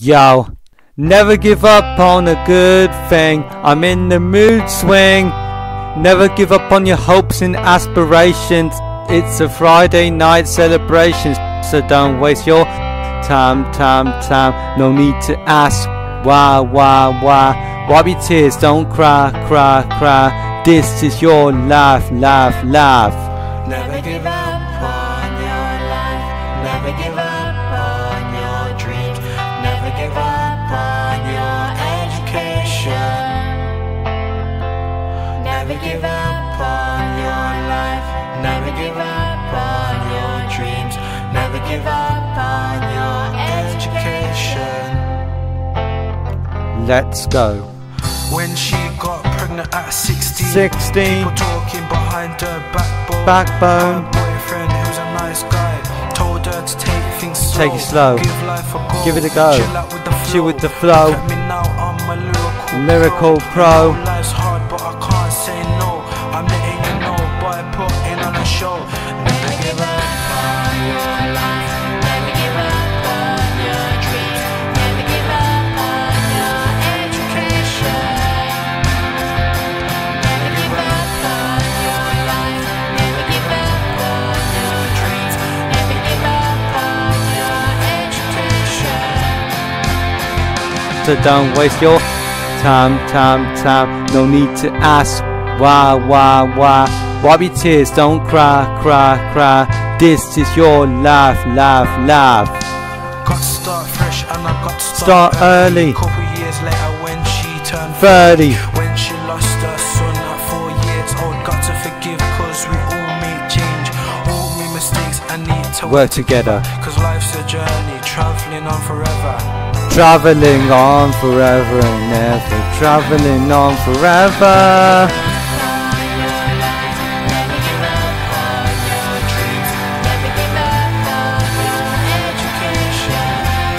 Yo, never give up on a good thing. I'm in the mood swing. Never give up on your hopes and aspirations. It's a Friday night celebration, so don't waste your time. No need to ask why. Wipe your tears, don't cry. This is your life. Never give up on your life. Never give up on your dreams. Never give up on your education. Never give up on your life. Never give up on your dreams. Never give up on your education. Let's go. When she got pregnant at 16, 16. People talking behind her Backbone. Her boyfriend, who's a nice guy, told her to take things slow. Take it slow. Give life a go. Give it a go. Chill out with the flow. Chill with the flow. Look at me now, I'm a Lyrical pro. Life's hard, but I can't say no. I'm letting you know by putting on a show. Never give up on your life. Never give up on your dreams. Never give up on your education. Never give up on your life. Never give up on your dreams. Never give up on your education. So don't waste your time. No need to ask why. Wipe your tears, don't cry. This is your life. Got to start fresh and I got to Start early. Couple years later when she turned 30. When she lost her son at 4 years old. Got to forgive cause we all make change. All make mistakes and need to Work together. Cause life's a journey, travelling on forever. Traveling on forever and ever. Traveling on forever. Never give up on your dreams. Never give up on your education.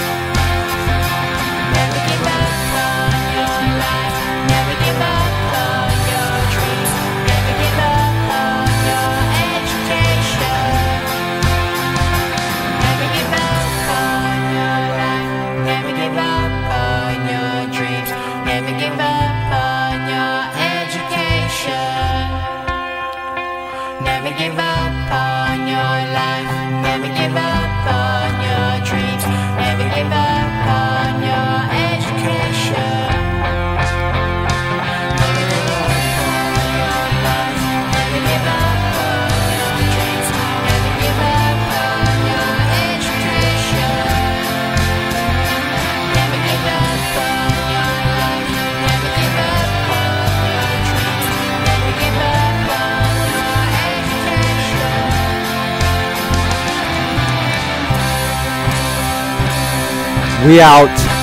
Never give up on your life. Never give up on your dreams. Never give up on your education. Never give up on your life. Never give up on your dreams. Never give up on your education. Never give up on your life. Never give up on your dreams. Never give up on your education. Never give up on your life. Never give up on your dreams. Never give up on your education. Never give up on your life. Never give up on your dreams. Never give up on your education. We out.